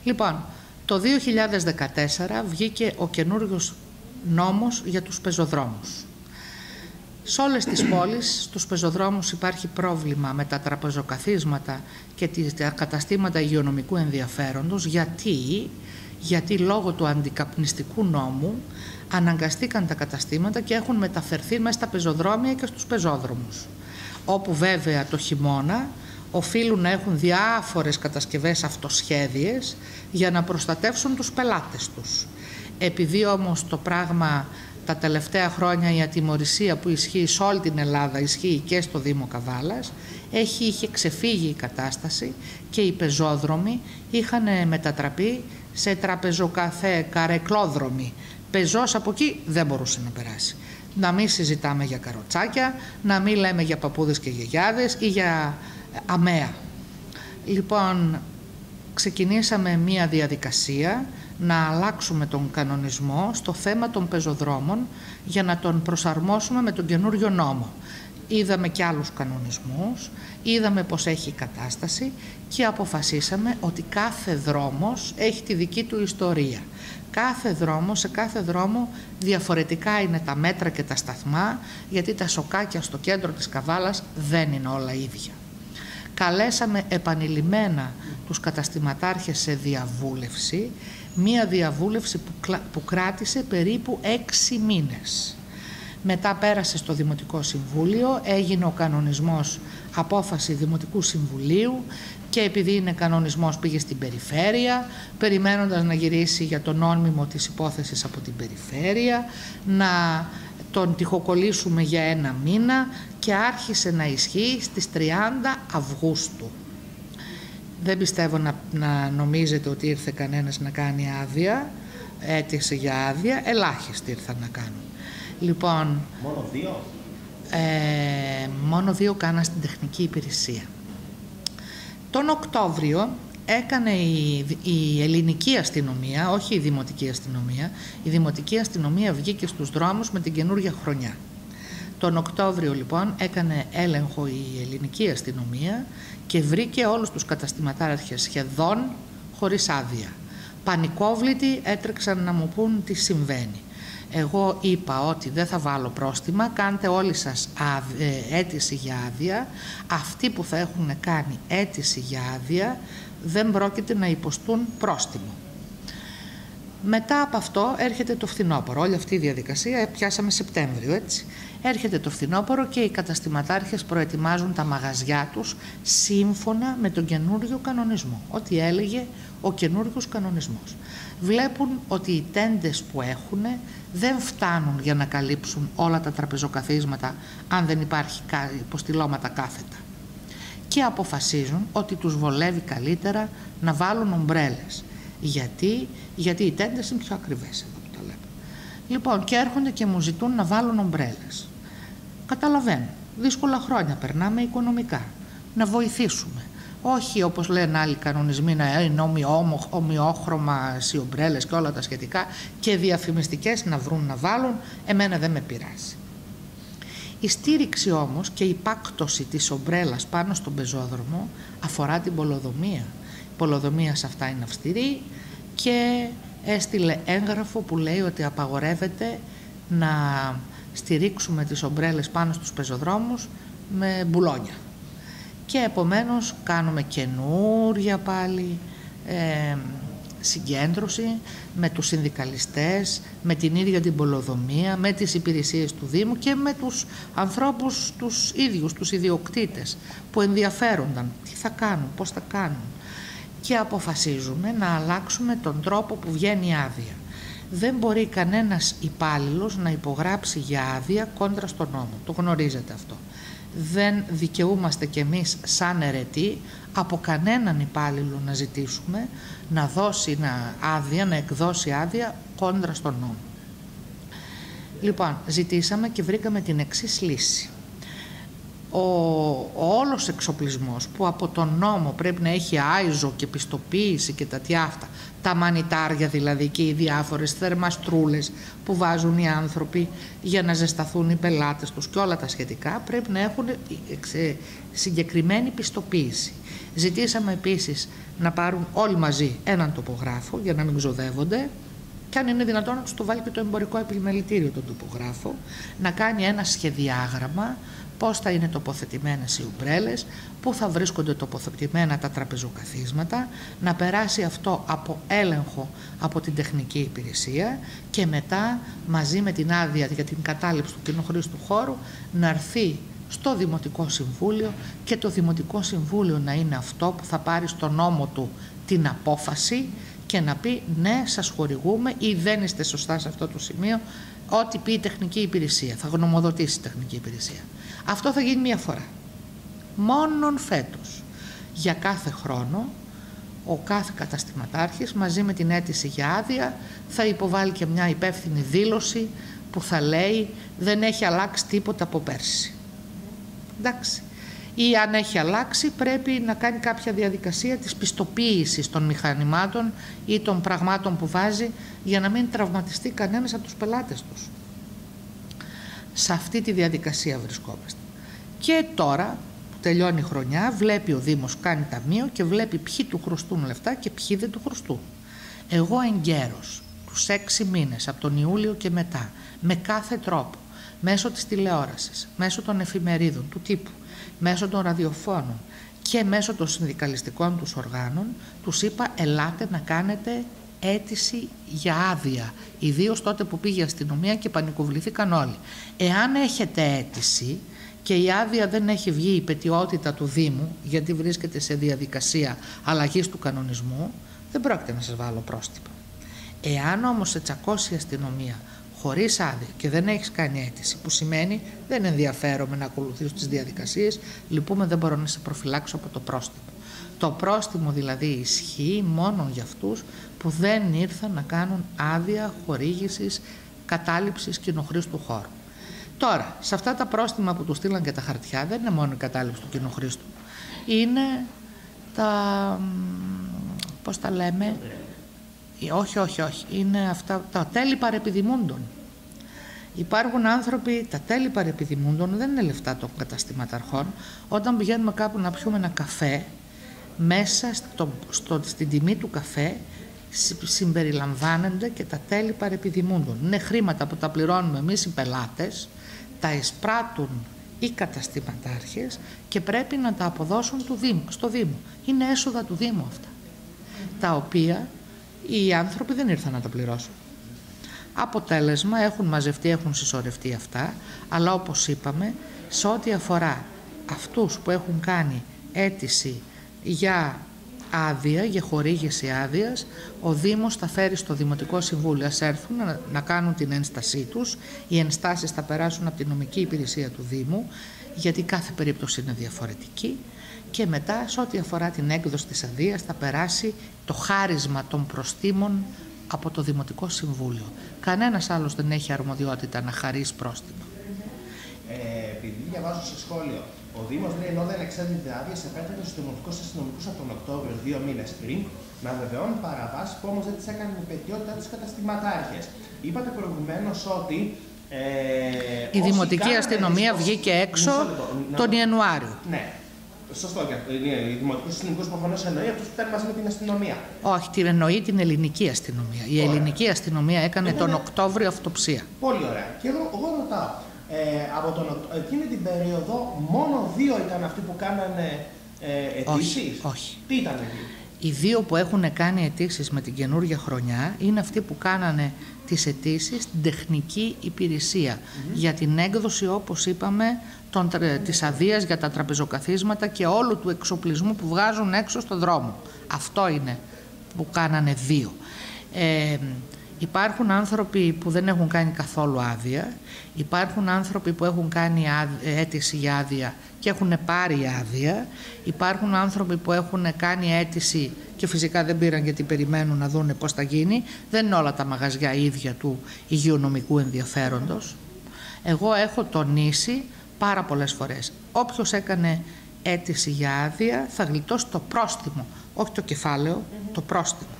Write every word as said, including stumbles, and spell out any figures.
Λοιπόν, το δύο χιλιάδες δεκατέσσερα βγήκε ο καινούριος νόμος για τους πεζοδρόμους. Σε όλες τις πόλεις, στους πεζοδρόμους υπάρχει πρόβλημα με τα τραπεζοκαθίσματα και τα καταστήματα υγειονομικού ενδιαφέροντος. Γιατί, γιατί λόγω του αντικαπνιστικού νόμου αναγκαστήκαν τα καταστήματα και έχουν μεταφερθεί μέσα στα πεζοδρόμια και στους πεζόδρομους. Όπου βέβαια το χειμώνα οφείλουν να έχουν διάφορες κατασκευές αυτοσχέδιες για να προστατεύσουν τους πελάτες τους. Επειδή όμως το πράγμα τα τελευταία χρόνια, η ατιμωρησία που ισχύει σε όλη την Ελλάδα ισχύει και στο Δήμο Καβάλας, έχει, είχε ξεφύγει η κατάσταση και οι πεζόδρομοι είχαν μετατραπεί σε τραπεζοκαθέ καρεκλόδρομοι. Πεζός από εκεί δεν μπορούσε να περάσει. Να μην συζητάμε για καροτσάκια, να μην λέμε για παππούδες και γιαγιάδες ή για αμαία. Λοιπόν, ξεκινήσαμε μία διαδικασία να αλλάξουμε τον κανονισμό στο θέμα των πεζοδρόμων για να τον προσαρμόσουμε με τον καινούριο νόμο. Είδαμε και άλλους κανονισμούς, είδαμε πως έχει η κατάσταση και αποφασίσαμε ότι κάθε δρόμος έχει τη δική του ιστορία. Κάθε δρόμο, σε κάθε δρόμο διαφορετικά είναι τα μέτρα και τα σταθμά, γιατί τα σοκάκια στο κέντρο της Καβάλας δεν είναι όλα ίδια. Καλέσαμε επανειλημμένα τους καταστηματάρχες σε διαβούλευση, μία διαβούλευση που, που κράτησε περίπου έξι μήνες. Μετά πέρασε στο Δημοτικό Συμβούλιο, έγινε ο κανονισμός απόφαση Δημοτικού Συμβουλίου και επειδή είναι κανονισμός πήγε στην Περιφέρεια, περιμένοντας να γυρίσει για το νόμιμο της υπόθεσης από την Περιφέρεια, να τον τυχοκολλήσουμε για ένα μήνα και άρχισε να ισχύει στις τριάντα Αυγούστου. Δεν πιστεύω να, να νομίζετε ότι ήρθε κανένας να κάνει άδεια, αίτησε για άδεια, ελάχιστοι ήρθαν να κάνουν. Λοιπόν, μόνο δύο? Ε, μόνο δύο κάνα στην τεχνική υπηρεσία. Τον Οκτώβριο έκανε η, η ελληνική αστυνομία, όχι η δημοτική αστυνομία, η δημοτική αστυνομία βγήκε στους δρόμους με την καινούργια χρονιά. Τον Οκτώβριο λοιπόν έκανε έλεγχο η ελληνική αστυνομία και βρήκε όλους τους καταστηματάρχες σχεδόν χωρίς άδεια. Πανικόβλητοι έτρεξαν να μου πούν τι συμβαίνει. Εγώ είπα ότι δεν θα βάλω πρόστιμα, κάντε όλοι σας αίτηση για άδεια. Αυτοί που θα έχουν κάνει αίτηση για άδεια δεν πρόκειται να υποστούν πρόστιμο. Μετά από αυτό έρχεται το φθινόπωρο. Όλη αυτή η διαδικασία πιάσαμε Σεπτέμβριο, έτσι. Έρχεται το φθινόπωρο και οι καταστηματάρχες προετοιμάζουν τα μαγαζιά τους σύμφωνα με τον καινούριο κανονισμό. Ό,τι έλεγε ο καινούριος κανονισμός. Βλέπουν ότι οι τέντες που έχουν δεν φτάνουν για να καλύψουν όλα τα τραπεζοκαθίσματα αν δεν υπάρχει υποστηλώματα κάθετα. Και αποφασίζουν ότι τους βολεύει καλύτερα να βάλουν ομπρέλες. Γιατί, γιατί οι τέντες είναι πιο ακριβές εδώ που τα λέμε. Λοιπόν, και έρχονται και μου ζητούν να βάλουν ομπρέλες. Καταλαβαίνω, δύσκολα χρόνια περνάμε οικονομικά. Να βοηθήσουμε. Όχι όπως λένε άλλοι κανονισμοί να είναι ομοιόχρωμα οι ομπρέλες και όλα τα σχετικά και διαφημιστικές να βρουν να βάλουν, εμένα δεν με πειράζει. Η στήριξη όμως και η πάκτωση της ομπρέλας πάνω στον πεζόδρομο αφορά την πολεοδομία. Η πολεοδομία σε αυτά είναι αυστηρή και έστειλε έγγραφο που λέει ότι απαγορεύεται να στηρίξουμε τις ομπρέλες πάνω στους πεζοδρόμους με μπουλόνια. Και επομένως κάνουμε καινούρια πάλι ε, συγκέντρωση με τους συνδικαλιστές, με την ίδια την πολεοδομία, με τις υπηρεσίες του Δήμου και με τους ανθρώπους τους ίδιους, τους ιδιοκτήτες που ενδιαφέρονταν τι θα κάνουν, πώς θα κάνουν. Και αποφασίζουμε να αλλάξουμε τον τρόπο που βγαίνει η άδεια. Δεν μπορεί κανένας υπάλληλος να υπογράψει για άδεια κόντρα στον νόμο. Το γνωρίζετε αυτό. Δεν δικαιούμαστε κι εμείς σαν αιρετοί από κανέναν υπάλληλο να ζητήσουμε να δώσει άδεια, να εκδώσει άδεια κόντρα στον νόμο. Λοιπόν, ζητήσαμε και βρήκαμε την εξής λύση. ο, ο όλος εξοπλισμός που από τον νόμο πρέπει να έχει άιζο και πιστοποίηση και τα τι αυτά, τα μανιτάρια δηλαδή και οι διάφορες θερμαστρούλες που βάζουν οι άνθρωποι για να ζεσταθούν οι πελάτες τους και όλα τα σχετικά, πρέπει να έχουν συγκεκριμένη πιστοποίηση. Ζητήσαμε επίσης να πάρουν όλοι μαζί έναν τοπογράφο για να μην ξοδεύονται, και αν είναι δυνατόν να τους το βάλει και το εμπορικό επιμελητήριο τον τοπογράφο, να κάνει ένα σχεδιάγραμμα πώς θα είναι τοποθετημένες οι ουμπρέλες, πού θα βρίσκονται τοποθετημένα τα τραπεζοκαθίσματα, να περάσει αυτό από έλεγχο από την τεχνική υπηρεσία και μετά μαζί με την άδεια για την κατάληψη του κοινοχρήστου χώρου να έρθει στο Δημοτικό Συμβούλιο και το Δημοτικό Συμβούλιο να είναι αυτό που θα πάρει στο νόμο του την απόφαση και να πει ναι, σας χορηγούμε ή δεν είστε σωστά σε αυτό το σημείο, ό,τι πει η τεχνική υπηρεσία, θα γνωμοδοτήσει η τεχνική υπηρεσία. Αυτό θα γίνει μία φορά. Μόνον φέτος. Για κάθε χρόνο, ο κάθε καταστηματάρχης μαζί με την αίτηση για άδεια θα υποβάλει και μια υπεύθυνη δήλωση που θα λέει δεν έχει αλλάξει τίποτα από πέρσι. Εντάξει. Ή αν έχει αλλάξει πρέπει να κάνει κάποια διαδικασία της πιστοποίησης των μηχανημάτων ή των πραγμάτων που βάζει για να μην τραυματιστεί κανένας από τους πελάτες τους. Σε αυτή τη διαδικασία βρισκόμαστε. Και τώρα που τελειώνει η χρονιά βλέπει ο Δήμος, κάνει ταμείο και βλέπει ποιοι του χρωστούν λεφτά και ποιοι δεν του χρωστούν. Εγώ εγκαίρως τους έξι μήνες από τον Ιούλιο και μετά με κάθε τρόπο μέσω της τηλεόρασης, μέσω των εφημερίδων, του τύπου, μέσω των ραδιοφώνων και μέσω των συνδικαλιστικών τους οργάνων, τους είπα ελάτε να κάνετε αίτηση για άδεια, ιδίως τότε που πήγε η αστυνομία και πανικοβληθήκαν όλοι. Εάν έχετε αίτηση και η άδεια δεν έχει βγει η πετιότητα του Δήμου, γιατί βρίσκεται σε διαδικασία αλλαγής του κανονισμού, δεν πρόκειται να σας βάλω πρόστιμο. Εάν όμως σε τσακώσει η αστυνομία χωρίς άδεια και δεν έχεις κάνει αίτηση, που σημαίνει δεν ενδιαφέρομαι να ακολουθήσω τις διαδικασίες, λυπούμε, δεν μπορώ να σε προφυλάξω από το πρόστιμο. Το πρόστιμο δηλαδή ισχύει μόνο για αυτούς που δεν ήρθαν να κάνουν άδεια χορήγησης κατάληψης κοινοχρήστου χώρου. Τώρα, σε αυτά τα πρόστιμα που του στείλαν και τα χαρτιά, δεν είναι μόνο η κατάληψη του κοινοχρήστου. Είναι τα, πώς τα λέμε, όχι, όχι, όχι, είναι αυτά τα τέλη παρεπιδημούντων. Υπάρχουν άνθρωποι, τα τέλη παρεπιδημούντων δεν είναι λεφτά των καταστηματαρχών. Όταν πηγαίνουμε κάπου να πιούμε ένα καφέ, μέσα στο, στο, στην τιμή του καφέ συμπεριλαμβάνονται και τα τέλη παρεπιδημούντων. Είναι χρήματα που τα πληρώνουμε εμείς οι πελάτες, τα εισπράττουν οι καταστηματάρχες και πρέπει να τα αποδώσουν του Δήμου, στο Δήμο. Είναι έσοδα του Δήμου αυτά, τα οποία οι άνθρωποι δεν ήρθαν να τα πληρώσουν. Αποτέλεσμα, έχουν μαζευτεί, έχουν συσσωρευτεί αυτά, αλλά όπως είπαμε, σε ό,τι αφορά αυτούς που έχουν κάνει αίτηση για άδεια, για χορήγηση άδειας, ο Δήμος θα φέρει στο Δημοτικό Συμβούλιο, ας έρθουν να, να κάνουν την ένστασή τους. Οι ενστάσεις θα περάσουν από την νομική υπηρεσία του Δήμου, γιατί κάθε περίπτωση είναι διαφορετική. Και μετά, σε ό,τι αφορά την έκδοση της αδείας, θα περάσει το χάρισμα των προστίμων από το Δημοτικό Συμβούλιο. Κανένας άλλος δεν έχει αρμοδιότητα να χαρίσει πρόστιμο. Ε, επειδή διαβάζω σε σχόλιο, ο Δήμος λέει ενώ δεν εξέδιδε άδειες, επέτρεπε στους δημοτικούς αστυνομικούς από τον Οκτώβριο, δύο μήνες πριν, να βεβαιώνουν παραβάσεις που όμως δεν τις έκαναν η πετιότητα τους καταστηματάρχες. Είπατε προηγουμένως ότι. Ε, η Δημοτική Αστυνομία βγήκε έξω τον Ιανουάριο. Ναι. Σωστό, οι δημοτικούς αστυνομικούς προφανώς εννοεί αυτούς που ήταν μαζί με την αστυνομία. Όχι, την εννοεί την ελληνική αστυνομία. Η ωραία. ελληνική αστυνομία έκανε εγώ τον ναι. Οκτώβριο αυτοψία. Πολύ ωραία. Και εδώ εγώ ρωτάω, ε, από τον, εκείνη την περίοδο μόνο δύο ήταν αυτοί που κάνανε ε, αιτήσεις. Όχι, όχι. Τι ήταν εκεί? Οι δύο που έχουν κάνει αιτήσεις με την καινούργια χρονιά είναι αυτοί που κάνανε τις αιτήσεις στην τεχνική υπηρεσία mm-hmm. για την έκδοση, όπως είπαμε, των, της αδείας για τα τραπεζοκαθίσματα και όλου του εξοπλισμού που βγάζουν έξω στον δρόμο. Αυτό είναι που κάνανε δύο. Ε, υπάρχουν άνθρωποι που δεν έχουν κάνει καθόλου άδεια, υπάρχουν άνθρωποι που έχουν κάνει αίτηση για άδεια και έχουν πάρει άδεια, υπάρχουν άνθρωποι που έχουν κάνει αίτηση και φυσικά δεν πήραν γιατί περιμένουν να δούνε πώς θα γίνει. Δεν είναι όλα τα μαγαζιά ίδια του υγειονομικού ενδιαφέροντος. Εγώ έχω τονίσει πάρα πολλές φορές. Όποιος έκανε αίτηση για άδεια θα γλιτώσει το πρόστιμο, όχι το κεφάλαιο, mm-hmm. το πρόστιμο.